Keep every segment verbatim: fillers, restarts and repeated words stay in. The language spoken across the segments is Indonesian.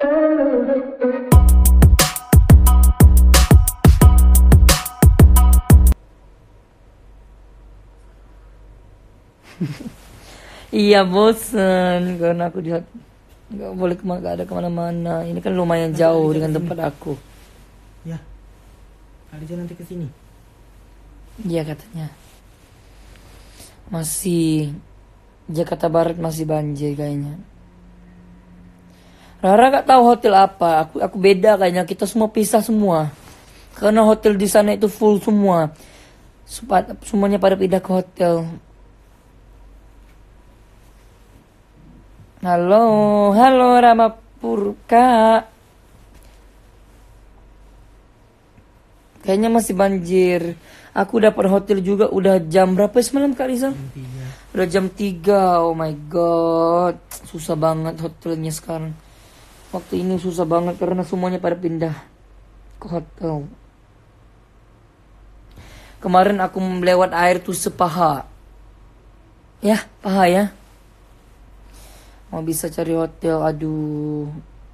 Iya bosen karena aku di nggak boleh kemana, nggak ada kemana-mana. Ini kan lumayan Nanti jauh Alija dengan kesini. tempat aku. Ya, Alija nanti kesini. Iya katanya. Masih Jakarta Barat masih banjir kayaknya. Rara gak tahu hotel apa. Aku aku beda kayaknya. Kita semua pisah semua. Karena hotel di sana itu full semua. Supa- Semuanya pada pindah ke hotel. Halo, halo Rama Purka. Kayaknya masih banjir. Aku dapat hotel juga udah jam berapa semalam Kak Rizal? Tiga. Udah jam tiga. Oh my god. Susah banget hotelnya sekarang. Waktu ini susah banget karena semuanya pada pindah ke hotel. Kemarin aku melewat air tuh sepaha. Ya, paha ya. Mau bisa cari hotel, aduh.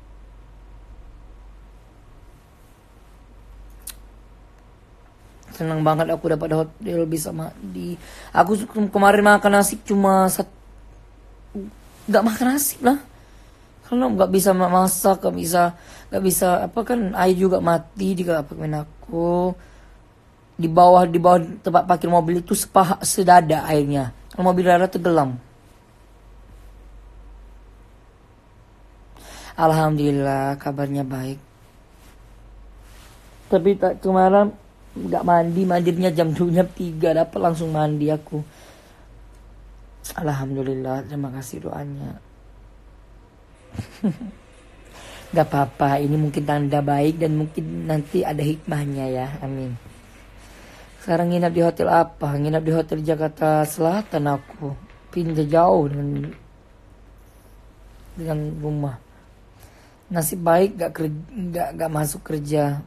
Senang banget aku dapat hotel bisa mandi. Aku se- kemarin makan nasi cuma satu, nggak makan nasi lah. Karena nggak bisa ma- masak, nggak bisa, nggak bisa apa kan air juga mati di apartemen aku. Di bawah di bawah tempat parkir mobil itu sepaha sedada airnya. Kalau mobil Rara tenggelam. Alhamdulillah kabarnya baik. Tapi tak kemarin nggak mandi, mandinya jam dua jam tiga dapat langsung mandi aku. Alhamdulillah, terima kasih doanya. Gak apa-apa, ini mungkin tanda baik dan mungkin nanti ada hikmahnya ya, amin. Sekarang nginap di hotel apa? Nginap di hotel Jakarta Selatan aku. Pindah jauh dengan dengan rumah. Nasib baik gak, kerja, gak, gak masuk kerja.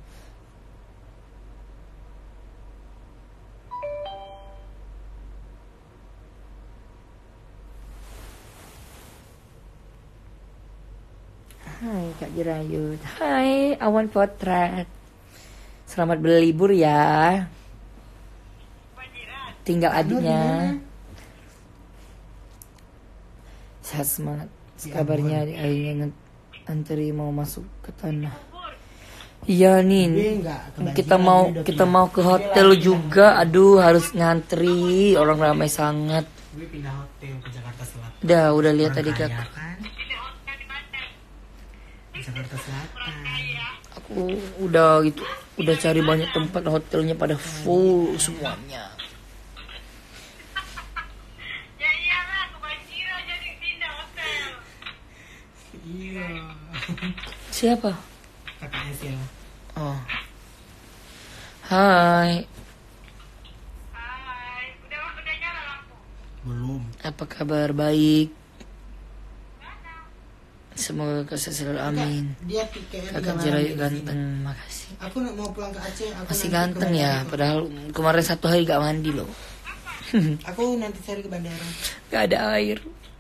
Hai Kak Jerayut. Hai Awan Potret. Selamat berlibur ya. Tinggal adiknya. Sehat semangat. Kabarnya akhirnya antri mau masuk ke tanah. Iya nih. Kita mau kita mau ke hotel juga. Aduh harus ngantri. Orang ramai sangat. Gue pindah hotel ke Jakarta Selatan. Udah udah lihat Orang tadi kaya, Kak. kan? Jakarta Selatan. Aku udah gitu. Udah cari banyak tempat hotelnya pada full semuanya. Iya. Siapa? Kakaknya Sila. Oh. Hai. Belum. Apa kabar? Baik. Semoga kakak selalu amin. Dia tiketnya Kakak tiga Jerayu malam di ganteng, sini. makasih. Aku nak mau pulang ke Aceh. Aku Masih nanti ke ganteng ya, bandara. padahal kemarin satu hari gak mandi loh. Aku nanti cari ke bandara. Gak ada air.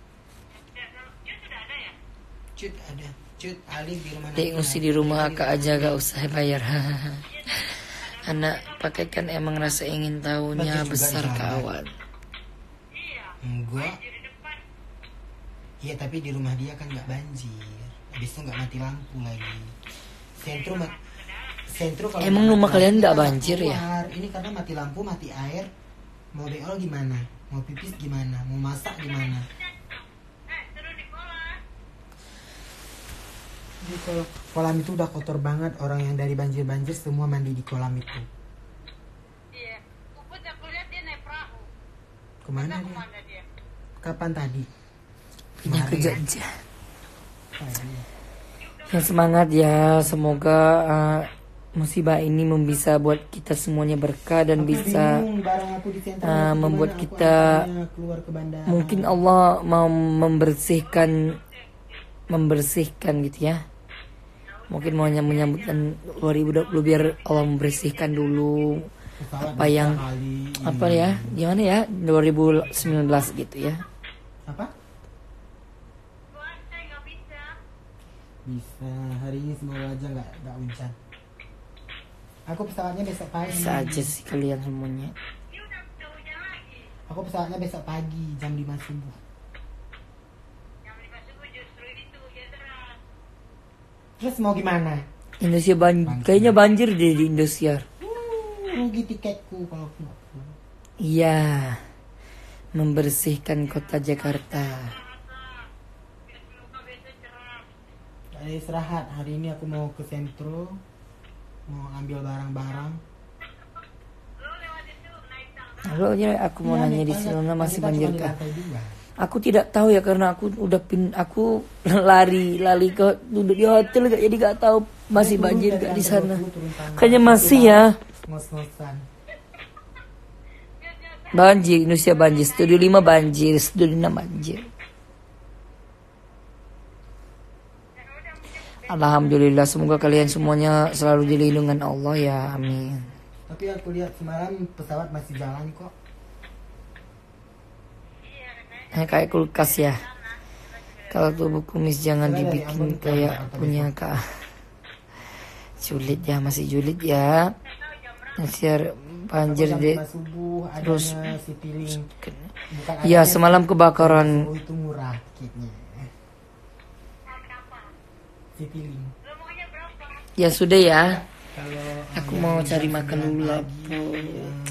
Cut ada. Cut Ali di rumah. Dek ngungsi di rumah kakak aja gak usah bayar. Anak pakaikan emang rasa ingin tahunya Bagus juga besar di sana. kawan. Enggak. Iya tapi di rumah dia kan nggak banjir. Habis itu nggak mati lampu lagi. Sentro ma- Sentro kalau Emang nggak rumah mati kalian lampu, nggak kita banjir ya? keluar. Ini karena mati lampu, mati air. Mau beol gimana? Mau pipis gimana? Mau masak gimana? Di kolam, kolam itu udah kotor banget. Orang yang dari banjir-banjir semua mandi di kolam itu. Iya, Puput aku lihat dia naik perahu. Kemana Mana dia? kemana dia? Kapan tadi? Punya Kemarin. kerja aja. Tadi. Ya semangat ya, semoga uh, musibah ini bisa buat kita semuanya berkah dan Aku bisa bingung, barang aku di sentral uh, itu membuat gimana? Aku kita antarnya keluar ke bandara. mungkin Allah mau membersihkan membersihkan gitu ya. Mungkin mau nyam- menyambutkan dua ribu dua puluh biar Allah membersihkan dulu Pesawat apa yang kali apa ini. ya gimana ya dua ribu sembilan belas gitu ya. Apa? Tuan, saya nggak bisa. Bisa. Hari ini semoga aja nggak nggak hujan. Aku pesawatnya besok pagi. Bisa aja sih kalian semuanya. Ini udah udah hujan lagi. Aku pesawatnya besok pagi jam lima subuh. Yang lima subuh justru itu hujan deras. Terus mau gimana? Indonesia banjir, kayaknya banjir deh di Indosiar. Uh, rugi tiketku kalau aku nggak pulang. Iya, membersihkan kota Jakarta. Biar semoga besok cerah. Gak ada istirahat. Hari ini aku mau ke sentro, mau ambil barang-barang. Lo lewat itu naik tangga. Halo, ya, aku mau Iya, nanya nih, di kan, sana kan masih kita banjir cuma di kah? lantai dua. Aku tidak tahu ya karena aku udah pin, aku lari lari ke duduk di hotel gak jadi gak tahu masih Turun banjir dari gak di lantai sana. dua puluh, turun tangga. Kayaknya Itu masih lah, ya. ngos-ngosan. Banjir Indonesia banjir, studio lima banjir, studio enam banjir. Alhamdulillah, semoga kalian semuanya selalu dilindungi Allah ya, amin. Tapi aku lihat semalam pesawat masih jalan kok. Nah, kayak kulkas ya. Kalau tubuh kumis jangan dibikin kayak punya kak. Julid ya, masih julid ya. Nasiar banjir Jam deh. lima subuh Terus- adanya si piling. Bukan Ya, adanya semalam si- kebakaran. subuh itu murah tiketnya. Si piling. Lo maunya berapa? Ya sudah ya. Kalau Aku yang mau jam cari makan sembilan dulu pagi, lapar. yang